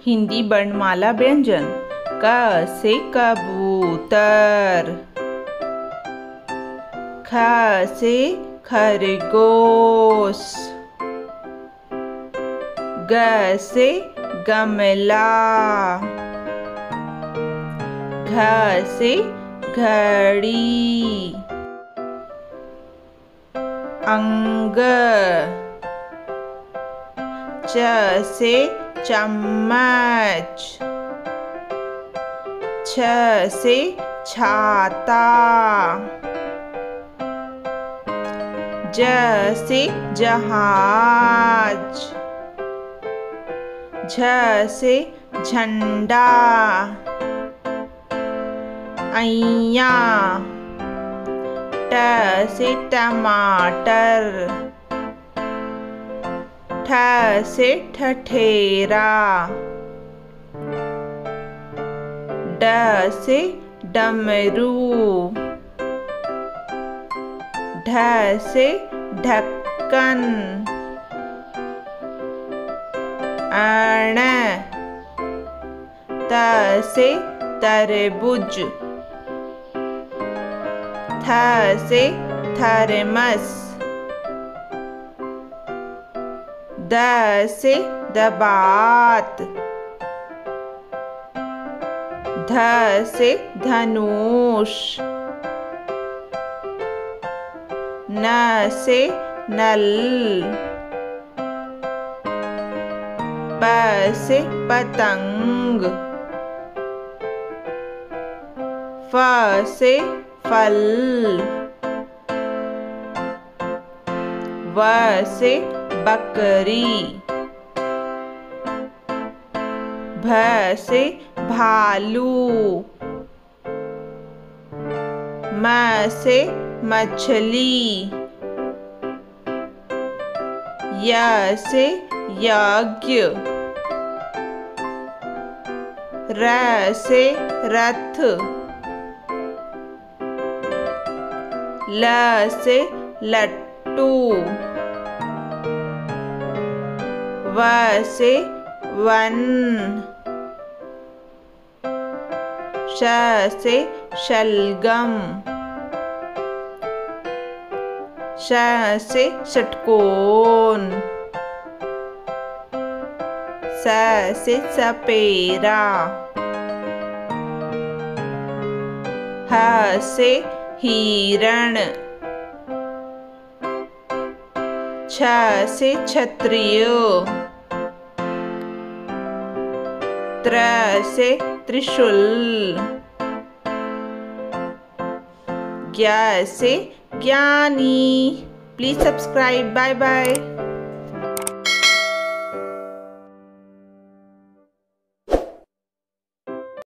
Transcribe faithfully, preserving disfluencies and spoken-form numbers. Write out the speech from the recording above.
हिंदी वर्णमाला व्यंजन। क से कबूतर, ख से खरगोश, ग से गमला, घ से घड़ी, अंग, च से चम्मच, छ से छाता, ज से जहाज, झ से झंडा, ऐया, ट से टमाटर, ठ से ठठेरा, ड से डमरू, ढ से ढक्कन, अण, त से तरबूज, थ से थर्मस, द से दबात, ध से धनुष, न से नल, प से पतंग, फ से फल, व से बकरी, भ से भालू, म से मछली, य से यज्ञ, र से रथ, ल से लट्टू, व से वन, श से शलगम, श से षटकोण, स से सपेरा, ह से हिरण, छ से क्षत्रिय, त्र से त्रिशूल, ज्ञ से ज्ञानी। Please subscribe. Bye bye.